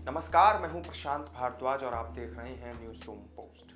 नमस्कार, मैं हूं प्रशांत भारद्वाज और आप देख रहे हैं न्यूज रूम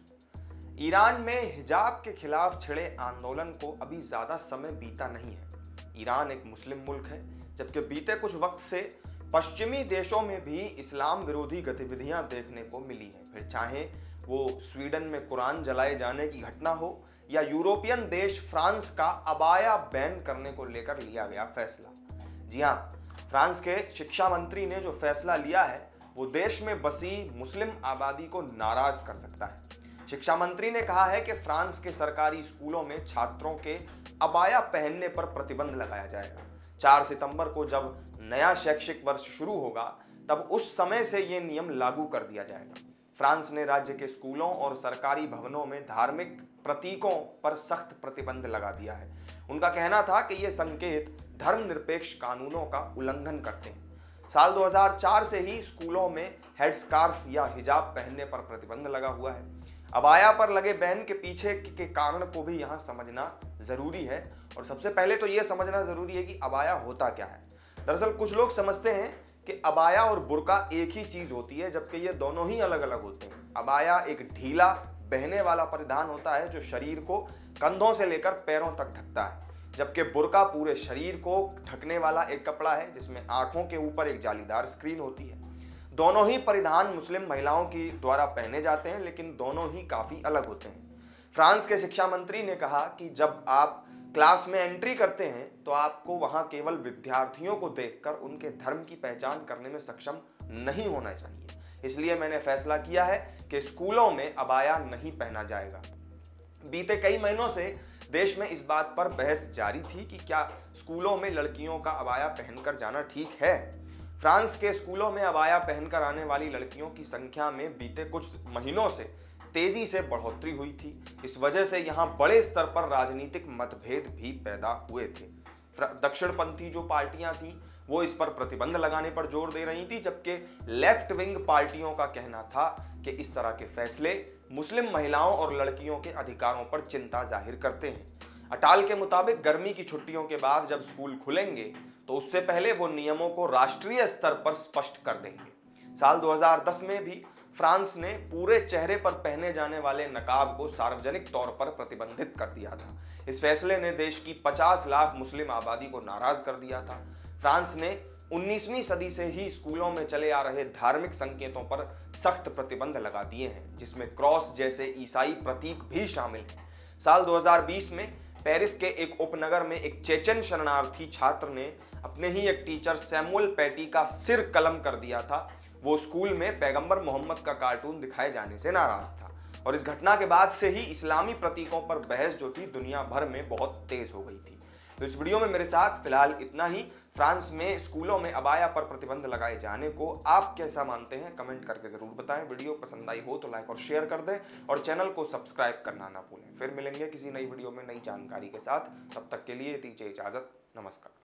पोस्ट। ईरान में हिजाब के खिलाफ छिड़े आंदोलन को अभी ज्यादा समय बीता नहीं है। ईरान एक मुस्लिम मुल्क है, जबकि बीते कुछ वक्त से पश्चिमी देशों में भी इस्लाम विरोधी गतिविधियां देखने को मिली हैं। फिर चाहे वो स्वीडन में कुरान जलाए जाने की घटना हो या यूरोपियन देश फ्रांस का अबाया बैन करने को लेकर लिया गया फैसला। जी हाँ, फ्रांस के शिक्षा मंत्री ने जो फैसला लिया है वो देश में बसी मुस्लिम आबादी को नाराज कर सकता है। शिक्षा मंत्री ने कहा है कि फ्रांस के सरकारी स्कूलों में छात्रों के अबाया पहनने पर प्रतिबंध लगाया जाएगा। 4 सितंबर को जब नया शैक्षिक वर्ष शुरू होगा तब उस समय से ये नियम लागू कर दिया जाएगा। फ्रांस ने राज्य के स्कूलों और सरकारी भवनों में धार्मिक प्रतीकों पर सख्त प्रतिबंध लगा दिया है। उनका कहना था कि ये संकेत धर्मनिरपेक्ष कानूनों का उल्लंघन करते हैं। साल 2004 से ही स्कूलों में हेडस्कार्फ या हिजाब पहनने पर प्रतिबंध लगा हुआ है। अबाया पर लगे बैन के पीछे के कारण को भी यहाँ समझना जरूरी है, और सबसे पहले तो ये समझना जरूरी है कि अबाया होता क्या है। दरअसल कुछ लोग समझते हैं कि अबाया और बुर्का एक ही चीज होती है, जबकि ये दोनों ही अलग अलग होते हैं। अबाया एक ढीला बहने वाला परिधान होता है जो शरीर को कंधों से लेकर पैरों तक ढकता है, जबकि बुर्का पूरे शरीर को ढकने वाला एक कपड़ा है जिसमें आंखों के ऊपर एक जालीदार स्क्रीन होती है। दोनों ही परिधान मुस्लिम महिलाओं की द्वारा पहने जाते हैं, लेकिन दोनों ही काफी अलग होते हैं। फ्रांस के शिक्षा मंत्री ने कहा कि जब आप क्लास में एंट्री करते हैं तो आपको वहां केवल विद्यार्थियों को देखकर उनके धर्म की पहचान करने में सक्षम नहीं होना चाहिए। इसलिए मैंने फैसला किया है कि स्कूलों में अबाया नहीं पहना जाएगा। बीते कई महीनों से देश में इस बात पर बहस जारी थी कि क्या स्कूलों में लड़कियों का अबाया पहनकर जाना ठीक है। फ्रांस के स्कूलों में अबाया पहनकर आने वाली लड़कियों की संख्या में बीते कुछ महीनों से तेजी से बढ़ोतरी हुई थी। इस वजह से यहाँ बड़े स्तर पर राजनीतिक मतभेद भी पैदा हुए थे। दक्षिणपंथी जो पार्टियां थीं वो इस पर प्रतिबंध लगाने पर जोर दे रही थी, जबकि लेफ्ट विंग पार्टियों का कहना था कि इस तरह के फैसले मुस्लिम महिलाओं और लड़कियों के अधिकारों पर चिंता जाहिर करते हैं। अटाल के मुताबिक गर्मी की छुट्टियों के बाद जब स्कूल खुलेंगे तो उससे पहले वो नियमों को राष्ट्रीय स्तर पर स्पष्ट कर देंगे। साल 2010 में भी फ्रांस ने पूरे चेहरे पर पहने जाने वाले नकाब को सार्वजनिक तौर पर प्रतिबंधित कर दिया था। इस फैसले ने देश की 50 लाख मुस्लिम आबादी को नाराज कर दिया था। फ्रांस ने 19वीं सदी से ही स्कूलों में चले आ रहे धार्मिक संकेतों पर सख्त प्रतिबंध लगा दिए हैं, जिसमें क्रॉस जैसे ईसाई प्रतीक भी शामिल हैं। साल 2020 में पेरिस के एक उपनगर में एक चेचन शरणार्थी छात्र ने अपने ही एक टीचर सैमुअल पैटी का सिर कलम कर दिया था। वो स्कूल में पैगंबर मोहम्मद का कार्टून दिखाए जाने से नाराज था, और इस घटना के बाद से ही इस्लामी प्रतीकों पर बहस जो थी दुनिया भर में बहुत तेज हो गई थी। तो इस वीडियो में मेरे साथ फिलहाल इतना ही। फ्रांस में स्कूलों में अबाया पर प्रतिबंध लगाए जाने को आप कैसा मानते हैं, कमेंट करके जरूर बताएं। वीडियो पसंद आई हो तो लाइक और शेयर कर दें, और चैनल को सब्सक्राइब करना ना भूलें। फिर मिलेंगे किसी नई वीडियो में नई जानकारी के साथ। तब तक के लिए दीजिए इजाजत। नमस्कार।